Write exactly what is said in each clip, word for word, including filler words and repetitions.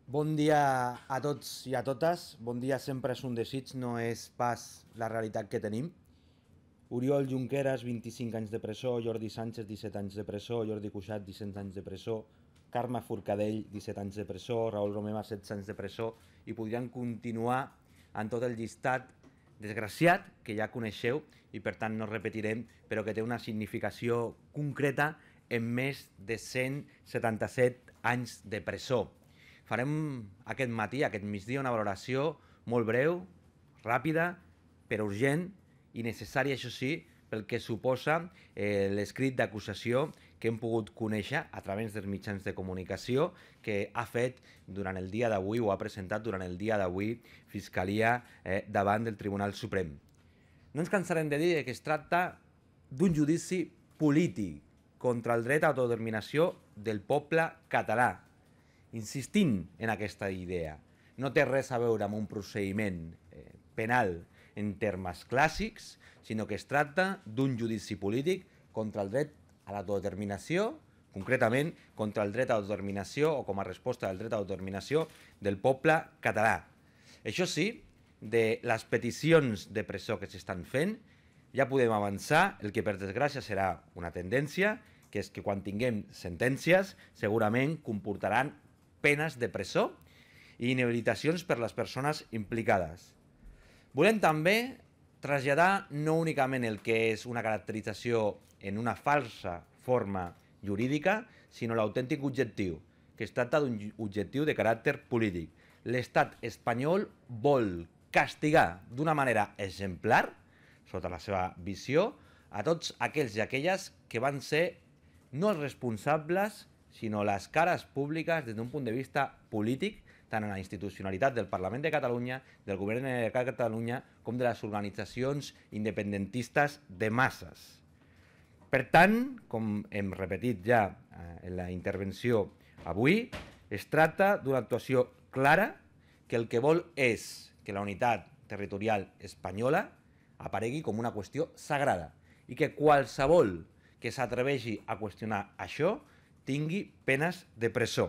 Bon dia a tots i a totes. Bon dia sempre és un desig, no és pas la realitat que tenim. Oriol Junqueras, vint-i-cinc anys de presó, Jordi Sánchez, disset anys de presó, Jordi Cuixart, disset anys de presó, Carme Forcadell, disset anys de presó, Raül Romeva, setze anys de presó, i podrien continuar en tot el llistat desgraciat que ja coneixeu i per tant no repetirem, però que té una significació concreta en més de cent setanta-set anys de presó. Farem aquest matí, aquest migdia, una valoració molt breu, ràpida, però urgent i necessària, això sí, pel que suposa eh, l'escrit d'acusació que hem pogut conèixer a través dels mitjans de comunicació que ha fet durant el dia d'avui o ha presentat durant el dia d'avui Fiscalia eh, davant del Tribunal Suprem. No ens cansarem de dir que es tracta d'un judici polític contra el dret a autodeterminació del poble català. Insistint en aquesta idea, no té res a veure amb un procediment eh, penal en termes clàssics, sinó que es tracta d'un judici polític contra el dret a l'autodeterminació, concretament contra el dret a l'autodeterminació o com a resposta del dret a l'autodeterminació del poble català. Això sí, de les peticions de presó que s'estan fent, ja podem avançar el que per desgràcia serà una tendència, que és que quan tinguem sentències segurament comportaran penes de presó i inhabilitacions per les persones implicades. Volem també traslladar no únicament el que és una caracterització en una falsa forma jurídica, sinó l'autèntic objectiu, que es tracta d'un objectiu de caràcter polític. L'estat espanyol vol castigar d'una manera exemplar, sota la seva visió, a tots aquells i aquelles que van ser no els responsables, sinó les cares públiques des d'un punt de vista polític, tant en la institucionalitat del Parlament de Catalunya, del Govern de Catalunya, com de les organitzacions independentistes de masses. Per tant, com hem repetit ja en la intervenció avui, es tracta d'una actuació clara que el que vol és que la unitat territorial espanyola aparegui com una qüestió sagrada i que qualsevol que s'atreveixi a qüestionar això tingui penes de presó.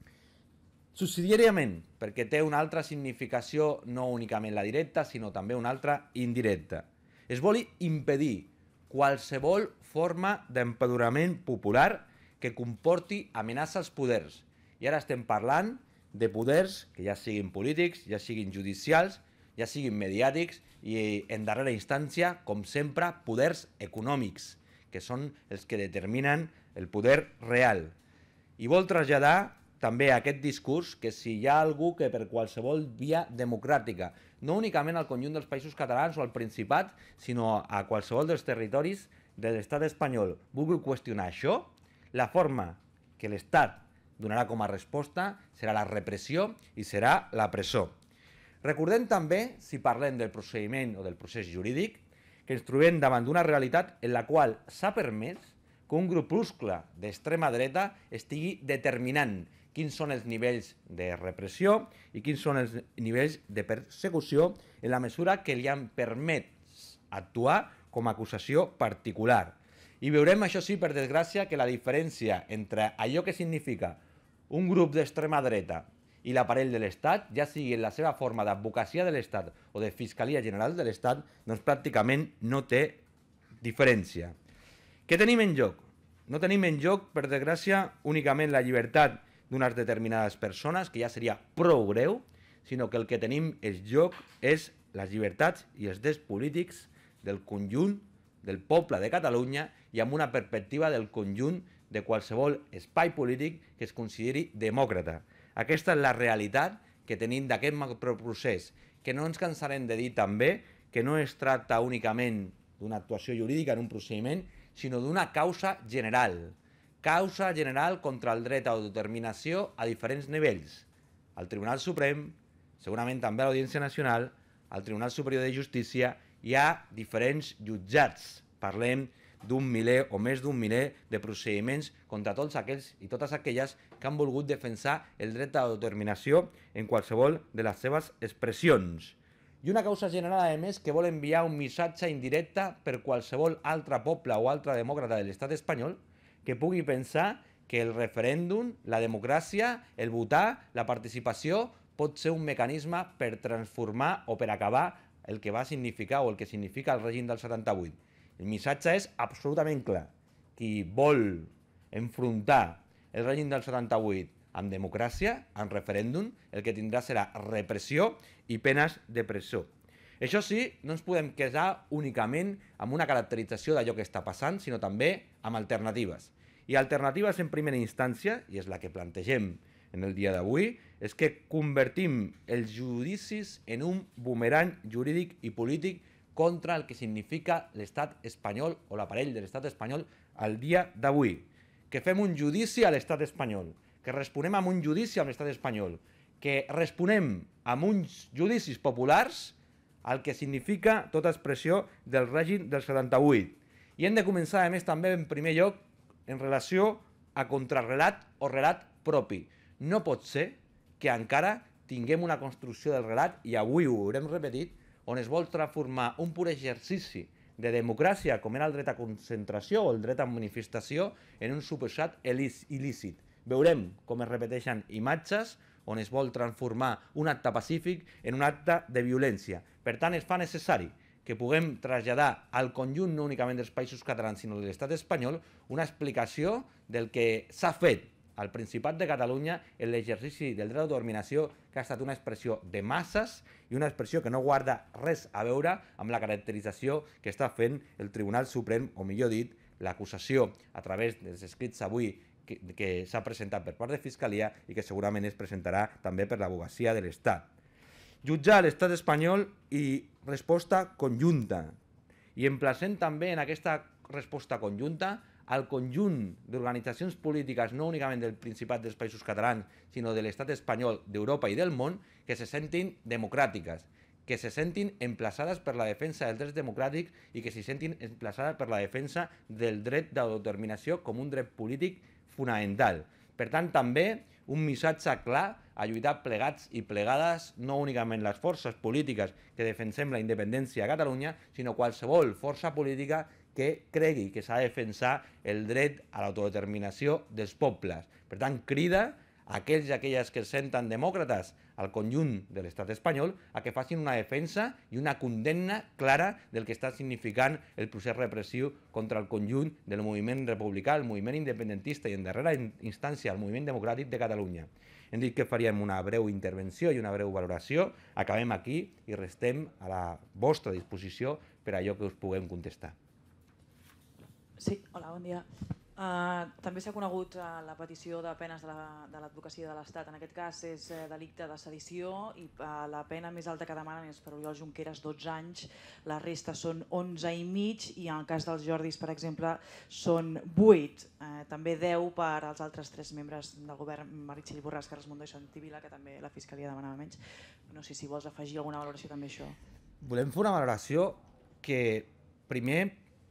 Subsidiàriament, perquè té una altra significació, no únicament la directa, sinó també una altra indirecta. Es vol impedir qualsevol forma d'empadronament popular que comporti amenaça als poders. I ara estem parlant de poders que ja siguin polítics, ja siguin judicials, ja siguin mediàtics i, en darrera instància, com sempre, poders econòmics, que són els que determinen el poder real. I vol traslladar també aquest discurs que si hi ha algú que per qualsevol via democràtica, no únicament al conjunt dels països catalans o al Principat, sinó a qualsevol dels territoris de l'estat espanyol, vulgui qüestionar això, la forma que l'Estat donarà com a resposta serà la repressió i serà la presó. Recordem també, si parlem del procediment o del procés jurídic, que ens trobem davant d'una realitat en la qual s'ha permès que un grupuscle d'extrema dreta estigui determinant quins són els nivells de repressió i quins són els nivells de persecució en la mesura que li han permès actuar com a acusació particular. I veurem, això sí, per desgràcia, que la diferència entre allò que significa un grup d'extrema dreta i l'aparell de l'Estat, ja sigui en la seva forma d'advocacia de l'Estat o de Fiscalia General de l'Estat, doncs pràcticament no té diferència. Què tenim en joc? No tenim en joc, per desgràcia, únicament la llibertat d'unes determinades persones, que ja seria prou greu, sinó que el que tenim en joc és les llibertats i els drets polítics del conjunt del poble de Catalunya i amb una perspectiva del conjunt de qualsevol espai polític que es consideri demòcrata. Aquesta és la realitat que tenim d'aquest macroprocés, que no ens cansarem de dir també que no es tracta únicament d'una actuació jurídica en un procediment, sinó d'una causa general. Causa general contra el dret a autodeterminació a diferents nivells. Al Tribunal Suprem, segurament també a l'Audiència Nacional, al Tribunal Superior de Justícia, hi ha diferents jutjats. Parlem d'un miler o més d'un miler de procediments contra tots aquells i totes aquelles que han volgut defensar el dret a l'autodeterminació en qualsevol de les seves expressions. I una causa general, a més, que vol enviar un missatge indirecte per qualsevol altre poble o altre demòcrata de l'estat espanyol que pugui pensar que el referèndum, la democràcia, el votar, la participació pot ser un mecanisme per transformar o per acabar el que va significar o el que significa el règim del setanta-vuit. El missatge és absolutament clar. Qui vol enfrontar el règim del setanta-vuit amb democràcia, amb referèndum, el que tindrà serà repressió i penes de presó. Això sí, no ens podem quedar únicament amb una caracterització d'allò que està passant, sinó també amb alternatives. I alternatives en primera instància, i és la que plantegem en el dia d'avui, és que convertim els judicis en un bumerang jurídic i polític contra el que significa l'estat espanyol o l'aparell de l'estat espanyol al dia d'avui. Que fem un judici a l'estat espanyol, que responem amb un judici a l'estat espanyol, que responem amb uns judicis populars al que significa tota expressió del règim del setanta-vuit. I hem de començar, a més, també en primer lloc en relació a contrarrelat o relat propi. No pot ser que encara tinguem una construcció del relat, i avui ho haurem repetit, on es vol transformar un pur exercici de democràcia, com era el dret a concentració o el dret a manifestació, en un suposat il·lícit. Veurem com es repeteixen imatges on es vol transformar un acte pacífic en un acte de violència. Per tant, es fa necessari que puguem traslladar al conjunt no únicament dels països catalans, sinó de l'estat espanyol, una explicació del que s'ha fet al Principat de Catalunya en l'exercici del dret d'autodeterminació, que ha estat una expressió de masses i una expressió que no guarda res a veure amb la caracterització que està fent el Tribunal Suprem, o millor dit, l'acusació a través dels escrits avui que, que s'ha presentat per part de Fiscalia i que segurament es presentarà també per l'advocacia de l'Estat. Jutjar l'estat espanyol i resposta conjunta. I emplacem també en aquesta resposta conjunta al conjunt d'organitzacions polítiques, no únicament del Principat dels Països Catalans, sinó de l'estat espanyol, d'Europa i del món, que se sentin democràtiques, que se sentin emplaçades per la defensa dels drets democràtics i que se sentin emplaçades per la defensa del dret d'autodeterminació com un dret polític fonamental. Per tant, també un missatge clar a lluitar plegats i plegades, no únicament les forces polítiques que defensem la independència a Catalunya, sinó qualsevol força política que cregui que s'ha de defensar el dret a l'autodeterminació dels pobles. Per tant, crida a aquells i aquelles que es senten demòcrates al conjunt de l'estat espanyol a que facin una defensa i una condemna clara del que està significant el procés repressiu contra el conjunt del moviment republicà, el moviment independentista i, en darrera instància, el moviment democràtic de Catalunya. Hem dit que faríem una breu intervenció i una breu valoració. Acabem aquí i restem a la vostra disposició per allò que us puguem contestar. Sí, hola, bon dia. Uh, també s'ha conegut uh, la petició de penes de l'advocacia de l'Estat. En aquest cas és uh, delicte de sedició i uh, la pena més alta que demanen és per Oriol Junqueras dotze anys, la resta són onze i mig i en el cas dels Jordis, per exemple, són vuit. Uh, també deu per als altres tres membres del govern, Meritxell Borràs, Carles Mundó i Santi Vila, que també la Fiscalia demanava menys. No sé si vols afegir alguna valoració també a això. Volem fer una valoració que primer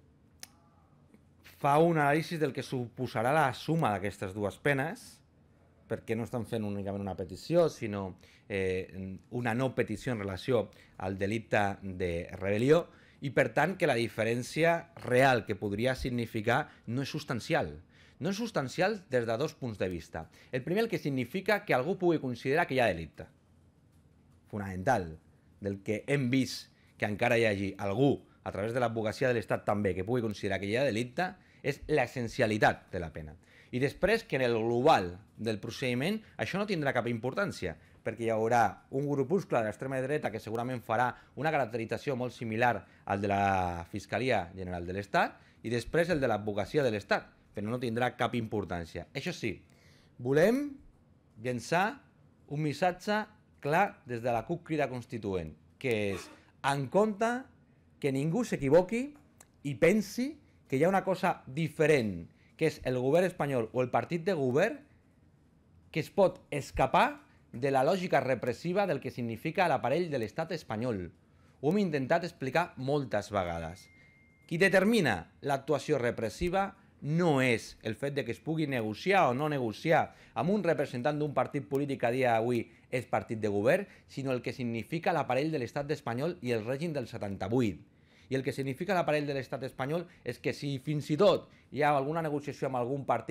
fa un anàlisi del que suposarà la suma d'aquestes dues penes, perquè no estan fent únicament una petició, sinó eh, una no petició en relació al delicte de rebel·lió, i per tant que la diferència real que podria significar no és substancial. No és substancial des de dos punts de vista. El primer, el que significa que algú pugui considerar que hi ha delicte. Fonamental, del que hem vist que encara hi hagi algú, a través de l'advocacia de l'Estat també, que pugui considerar que hi ha delicte, és l'essencialitat de la pena. I després que en el global del procediment això no tindrà cap importància, perquè hi haurà un grupuscle de l'extrema dreta que segurament farà una caracterització molt similar al de la Fiscalia General de l'Estat i després el de l'advocacia de l'Estat, però no tindrà cap importància. Això sí, volem llençar un missatge clar des de la CUP Crida Constituent, que és en compte que ningú s'equivoqui i pensi que hi ha una cosa diferent, que és el govern espanyol o el partit de govern, que es pot escapar de la lògica repressiva del que significa l'aparell de l'estat espanyol. Ho hem intentat explicar moltes vegades. Qui determina l'actuació repressiva no és el fet de que es pugui negociar o no negociar amb un representant d'un partit polític que a dia d'avui és partit de govern, sinó el que significa l'aparell de l'estat espanyol i el règim del setanta-vuit. I el que significa l'aparell de l'estat espanyol és que si fins i tot hi ha alguna negociació amb algun partit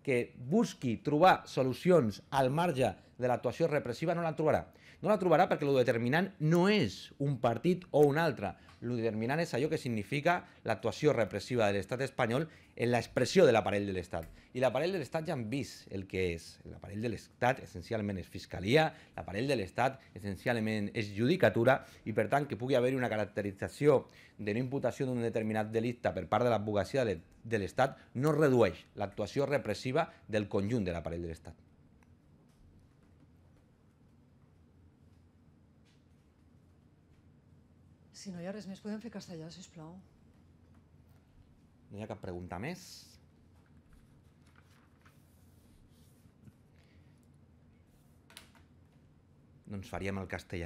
que busqui trobar solucions al marge de l'actuació repressiva no la trobarà. No la trobarà perquè el determinant no és un partit o un altre. El determinant és allò que significa l'actuació repressiva de l'estat espanyol en l'expressió de l'aparell de l'Estat. I l'aparell de l'Estat ja hem vist el que és. L'aparell de l'Estat essencialment és fiscalia, l'aparell de l'Estat essencialment és judicatura i per tant que pugui haver una caracterització de no imputació d'un determinat delicte per part de l'advocacia de l'Estat no redueix l'actuació repressiva del conjunt de l'aparell de l'Estat. Si no hi ha res més, podem fer castellà, sisplau. No hi ha cap pregunta més. Doncs faríem el castellà.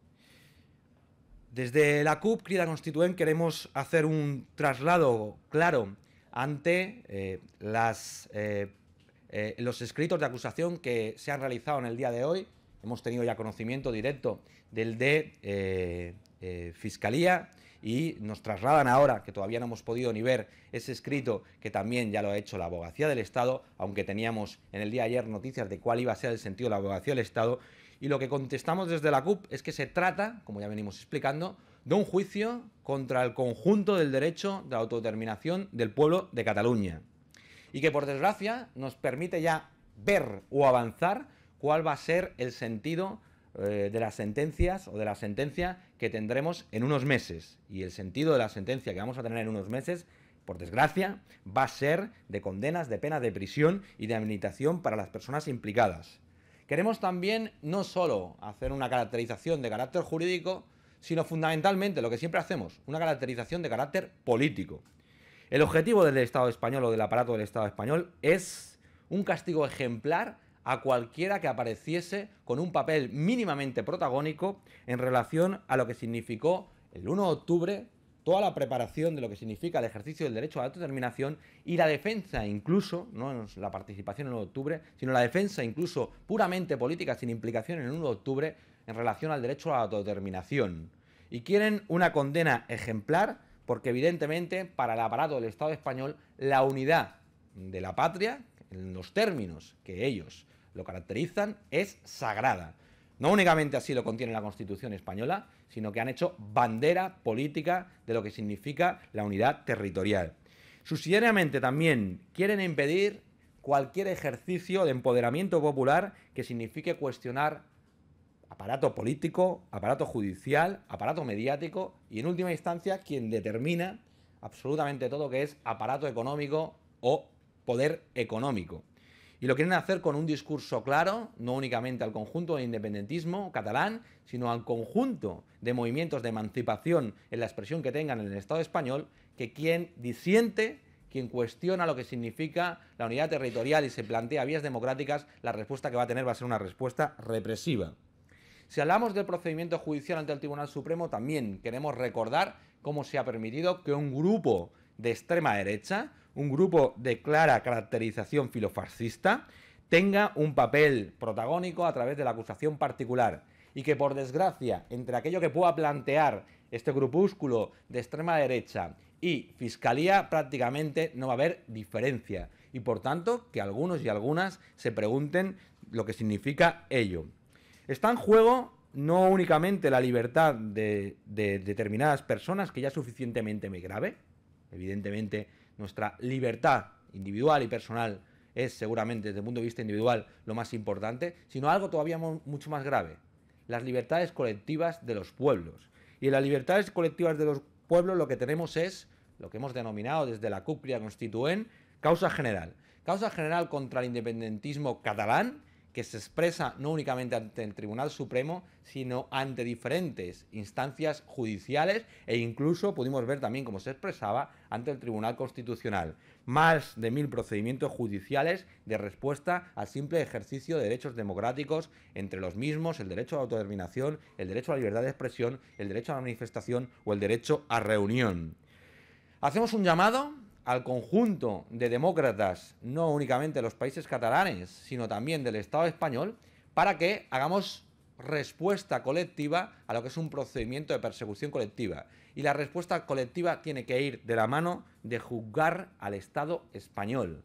Desde la C U P Crida Constituent queremos hacer un traslado claro ante eh, las, eh, eh, los escritos de acusación que se han realizado en el día de hoy. Hemos tenido ya conocimiento directo del de eh, eh, Fiscalía y nos trasladan ahora, que todavía no hemos podido ni ver ese escrito que también ya lo ha hecho la Abogacía del Estado, aunque teníamos en el día de ayer noticias de cuál iba a ser el sentido de la Abogacía del Estado. Y lo que contestamos desde la C U P es que se trata, como ya venimos explicando, de un juicio contra el conjunto del derecho de autodeterminación del pueblo de Cataluña. Y que, por desgracia, nos permite ya ver o avanzar cuál va a ser el sentido eh, de las sentencias o de la sentencia que tendremos en unos meses. Y el sentido de la sentencia que vamos a tener en unos meses, por desgracia, va a ser de condenas, de penas de prisión y de habilitación para las personas implicadas. Queremos también no solo hacer una caracterización de carácter jurídico, sino fundamentalmente lo que siempre hacemos, una caracterización de carácter político. El objetivo del Estado español o del aparato del Estado español es un castigo ejemplar a cualquiera que apareciese con un papel mínimamente protagónico en relación a lo que significó el uno de octubre, toda la preparación de lo que significa el ejercicio del derecho a la autodeterminación y la defensa incluso, no la participación en el uno de octubre, sino la defensa incluso puramente política sin implicación en el uno de octubre en relación al derecho a la autodeterminación. Y quieren una condena ejemplar porque evidentemente para el aparato del Estado español la unidad de la patria, en los términos que ellos lo caracterizan, es sagrada. No únicamente así lo contiene la Constitución española, sino que han hecho bandera política de lo que significa la unidad territorial. Subsidiariamente también quieren impedir cualquier ejercicio de empoderamiento popular que signifique cuestionar aparato político, aparato judicial, aparato mediático y en última instancia quien determina absolutamente todo que es aparato económico o poder económico. Y lo quieren hacer con un discurso claro, no únicamente al conjunto del independentismo catalán, sino al conjunto de movimientos de emancipación en la expresión que tengan en el Estado español, que quien disiente, quien cuestiona lo que significa la unidad territorial y se plantea vías democráticas, la respuesta que va a tener va a ser una respuesta represiva. Si hablamos del procedimiento judicial ante el Tribunal Supremo, también queremos recordar cómo se ha permitido que un grupo de extrema derecha, un grupo de clara caracterización filofascista, tenga un papel protagónico a través de la acusación particular y que, por desgracia, entre aquello que pueda plantear este grupúsculo de extrema derecha y Fiscalía prácticamente no va a haber diferencia y, por tanto, que algunos y algunas se pregunten lo que significa ello. Está en juego no únicamente la libertad de, de determinadas personas, que ya es suficientemente grave. Evidentemente, nuestra libertad individual y personal es seguramente, desde el punto de vista individual, lo más importante, sino algo todavía mucho más grave, las libertades colectivas de los pueblos. Y en las libertades colectivas de los pueblos lo que tenemos es lo que hemos denominado desde la C U P Crida Constituent causa general. Causa general contra el independentismo catalán, que se expresa no únicamente ante el Tribunal Supremo, sino ante diferentes instancias judiciales e incluso pudimos ver también cómo se expresaba ante el Tribunal Constitucional. Más de mil procedimientos judiciales de respuesta al simple ejercicio de derechos democráticos, entre los mismos el derecho a la autodeterminación, el derecho a la libertad de expresión, el derecho a la manifestación o el derecho a reunión. Hacemos un llamado al conjunto de demócratas, no únicamente de los países catalanes, sino también del Estado español, para que hagamos respuesta colectiva a lo que es un procedimiento de persecución colectiva. Y la respuesta colectiva tiene que ir de la mano de juzgar al Estado español,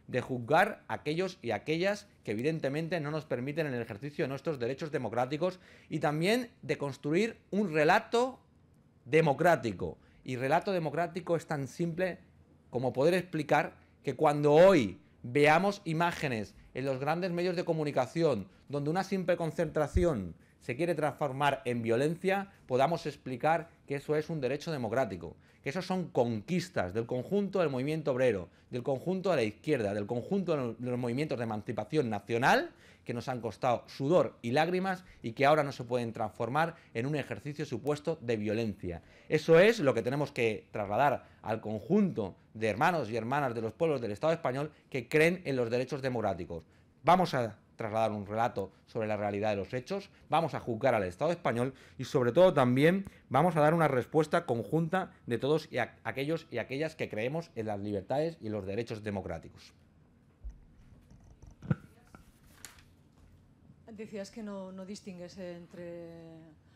de juzgar a aquellos y aquellas que evidentemente no nos permiten el ejercicio de nuestros derechos democráticos y también de construir un relato democrático. Y relato democrático es tan simple como poder explicar que cuando hoy veamos imágenes en los grandes medios de comunicación donde una simple concentración se quiere transformar en violencia, podamos explicar que eso es un derecho democrático, que eso son conquistas del conjunto del movimiento obrero, del conjunto de la izquierda, del conjunto de los movimientos de emancipación nacional, que nos han costado sudor y lágrimas y que ahora no se pueden transformar en un ejercicio supuesto de violencia. Eso es lo que tenemos que trasladar al conjunto de hermanos y hermanas de los pueblos del Estado español que creen en los derechos democráticos. Vamos a trasladar un relato sobre la realidad de los hechos, vamos a juzgar al Estado español y sobre todo también vamos a dar una respuesta conjunta de todos y a aquellos y aquellas que creemos en las libertades y los derechos democráticos. Decías que no, no distingues entre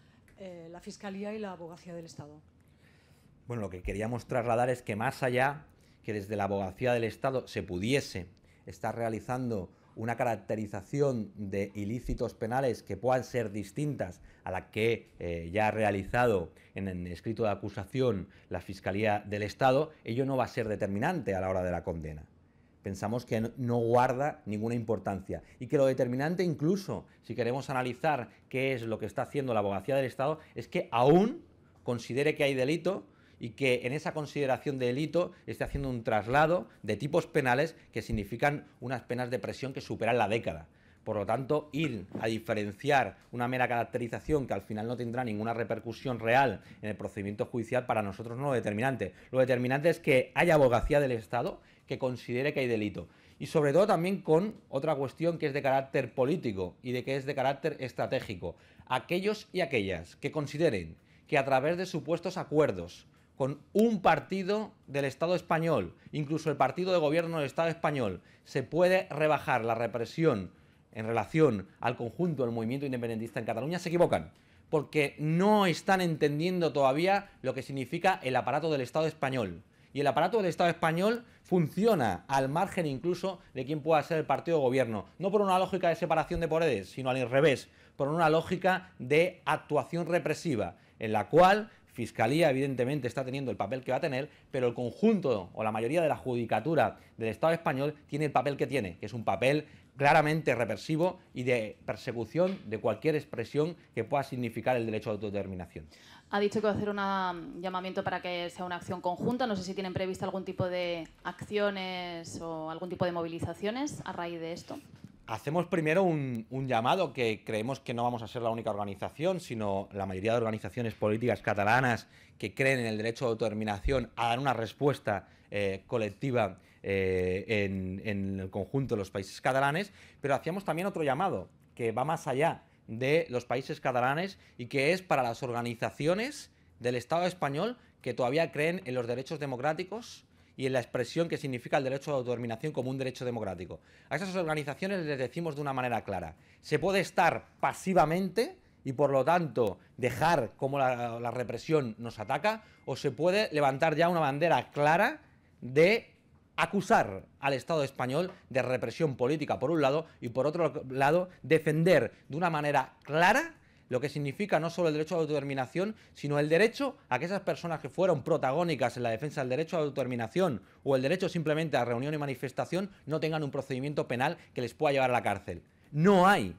eh, la Fiscalía y la Abogacía del Estado. Bueno, lo que queríamos trasladar es que más allá que desde la Abogacía del Estado se pudiese estar realizando una caracterización de ilícitos penales que puedan ser distintas a la que eh, ya ha realizado en el escrito de acusación la Fiscalía del Estado, ello no va a ser determinante a la hora de la condena. Pensamos que no guarda ninguna importancia y que lo determinante, incluso si queremos analizar qué es lo que está haciendo la Abogacía del Estado, es que aún considere que hay delito y que en esa consideración de delito esté haciendo un traslado de tipos penales que significan unas penas de prisión que superan la década. Por lo tanto, ir a diferenciar una mera caracterización que al final no tendrá ninguna repercusión real en el procedimiento judicial, para nosotros no es lo determinante. Lo determinante es que haya Abogacía del Estado que considere que hay delito. Y sobre todo también con otra cuestión que es de carácter político y de que es de carácter estratégico. Aquellos y aquellas que consideren que a través de supuestos acuerdos con un partido del Estado español, incluso el partido de gobierno del Estado español, se puede rebajar la represión en relación al conjunto del movimiento independentista en Cataluña, se equivocan, porque no están entendiendo todavía lo que significa el aparato del Estado español. Y el aparato del Estado español funciona al margen incluso de quién pueda ser el partido de gobierno, no por una lógica de separación de poderes, sino al revés, por una lógica de actuación represiva, en la cual Fiscalía evidentemente está teniendo el papel que va a tener, pero el conjunto o la mayoría de la judicatura del Estado español tiene el papel que tiene, que es un papel claramente represivo y de persecución de cualquier expresión que pueda significar el derecho a autodeterminación. Ha dicho que va a hacer un llamamiento para que sea una acción conjunta. No sé si tienen previsto algún tipo de acciones o algún tipo de movilizaciones a raíz de esto. Hacemos primero un, un llamado, que creemos que no vamos a ser la única organización, sino la mayoría de organizaciones políticas catalanas que creen en el derecho de autodeterminación, a dar una respuesta eh, colectiva eh, en, en el conjunto de los países catalanes, pero hacíamos también otro llamado que va más allá de los países catalanes y que es para las organizaciones del Estado español que todavía creen en los derechos democráticos y en la expresión que significa el derecho de autodeterminación como un derecho democrático. A esas organizaciones les decimos de una manera clara: se puede estar pasivamente y por lo tanto dejar como la, la represión nos ataca, o se puede levantar ya una bandera clara de acusar al Estado español de represión política por un lado y por otro lado defender de una manera clara lo que significa no solo el derecho a la autodeterminación, sino el derecho a que esas personas que fueron protagónicas en la defensa del derecho a la autodeterminación o el derecho simplemente a reunión y manifestación no tengan un procedimiento penal que les pueda llevar a la cárcel. No hay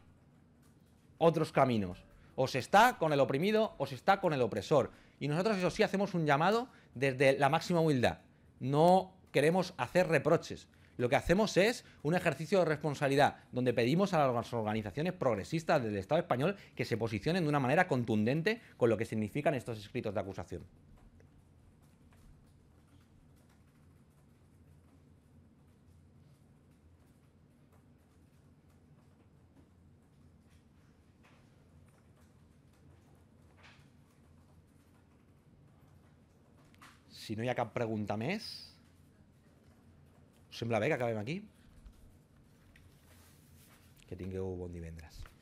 otros caminos. O se está con el oprimido o se está con el opresor. Y nosotros, eso sí, hacemos un llamado desde la máxima humildad. No queremos hacer reproches. Lo que hacemos es un ejercicio de responsabilidad, donde pedimos a las organizaciones progresistas del Estado español que se posicionen de una manera contundente con lo que significan estos escritos de acusación. Si no hi ha cap pregunta més, us sembla bé que acabem aquí? Que tingueu bon divendres.